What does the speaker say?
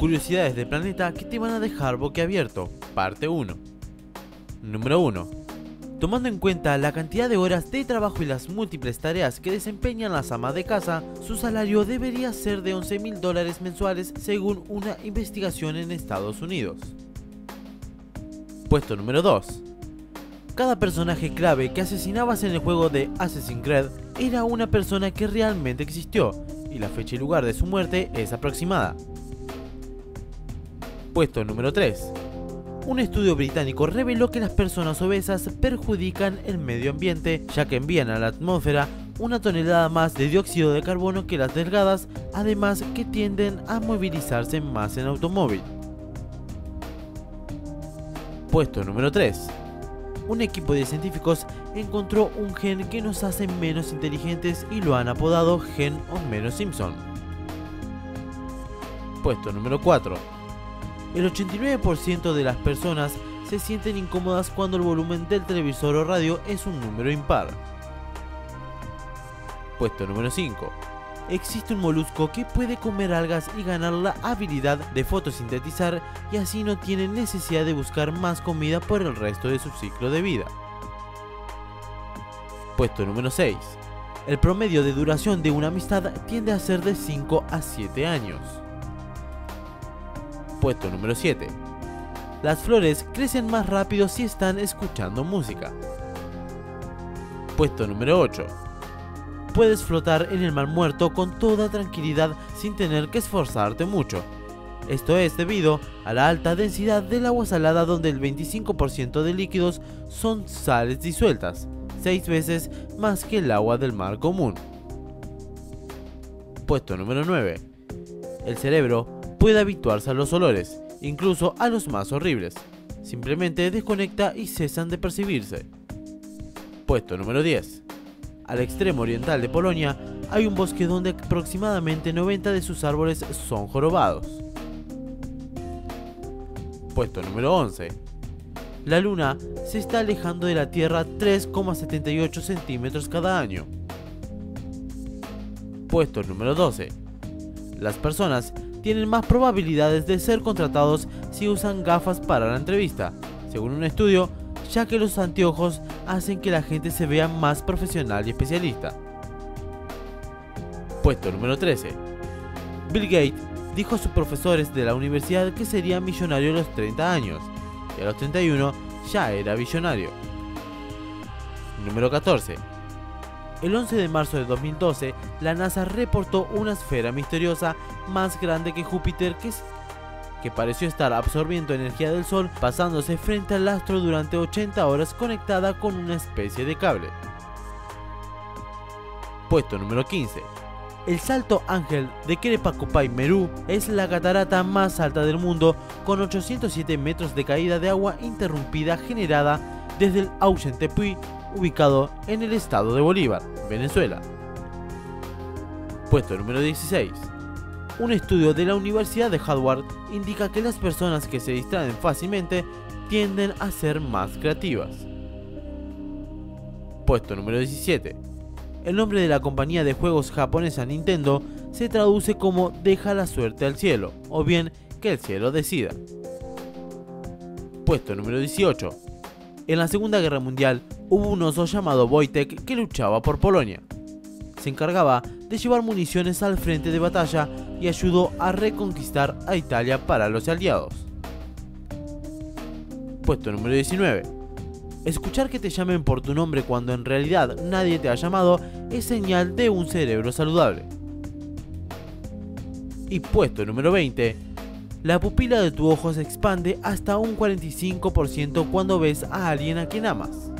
curiosidades del planeta que te van a dejar boquiabierto, parte 1. Número 1. Tomando en cuenta la cantidad de horas de trabajo y las múltiples tareas que desempeñan las amas de casa, su salario debería ser de $11.000 mensuales según una investigación en Estados Unidos. Puesto número 2. Cada personaje clave que asesinabas en el juego de Assassin's Creed era una persona que realmente existió, y la fecha y lugar de su muerte es aproximada. Puesto número 3. Un estudio británico reveló que las personas obesas perjudican el medio ambiente, ya que envían a la atmósfera 1 tonelada más de dióxido de carbono que las delgadas, además que tienden a movilizarse más en automóvil. Puesto número 3. Un equipo de científicos encontró un gen que nos hace menos inteligentes y lo han apodado gen Homero Simpson. Puesto número 4. El 89% de las personas se sienten incómodas cuando el volumen del televisor o radio es un número impar. Puesto número 5. Existe un molusco que puede comer algas y ganar la habilidad de fotosintetizar, y así no tiene necesidad de buscar más comida por el resto de su ciclo de vida. Puesto número 6. El promedio de duración de una amistad tiende a ser de 5 a 7 años. Puesto número 7. Las flores crecen más rápido si están escuchando música. Puesto número 8. Puedes flotar en el mar muerto con toda tranquilidad sin tener que esforzarte mucho. Esto es debido a la alta densidad del agua salada, donde el 25% de líquidos son sales disueltas, 6 veces más que el agua del mar común. Puesto número 9. El cerebro puede habituarse a los olores, incluso a los más horribles. Simplemente desconecta y cesan de percibirse. Puesto número 10. Al extremo oriental de Polonia hay un bosque donde aproximadamente 90 de sus árboles son jorobados. Puesto número 11. La Luna se está alejando de la Tierra 3,78 centímetros cada año. Puesto número 12. Las personas tienen más probabilidades de ser contratados si usan gafas para la entrevista, según un estudio, ya que los anteojos hacen que la gente se vea más profesional y especialista. Puesto número 13. Bill Gates dijo a sus profesores de la universidad que sería millonario a los 30 años, y a los 31 ya era billonario. Número 14. El 11 de marzo de 2012, la NASA reportó una esfera misteriosa más grande que Júpiter que pareció estar absorbiendo energía del Sol, pasándose frente al astro durante 80 horas conectada con una especie de cable. Puesto número 15. El Salto Ángel de Querepacopay, Merú, es la catarata más alta del mundo, con 807 metros de caída de agua interrumpida generada desde el Auxentepuy, ubicado en el estado de Bolívar, Venezuela. Puesto número 16. Un estudio de la Universidad de Harvard indica que las personas que se distraen fácilmente tienden a ser más creativas. Puesto número 17. El nombre de la compañía de juegos japonesa Nintendo se traduce como "deja la suerte al cielo", o bien "que el cielo decida". Puesto número 18. En la Segunda Guerra Mundial hubo un oso llamado Wojtek que luchaba por Polonia. Se encargaba de llevar municiones al frente de batalla y ayudó a reconquistar a Italia para los aliados. Puesto número 19. Escuchar que te llamen por tu nombre cuando en realidad nadie te ha llamado es señal de un cerebro saludable. Y puesto número 20. La pupila de tu ojo se expande hasta un 45% cuando ves a alguien a quien amas.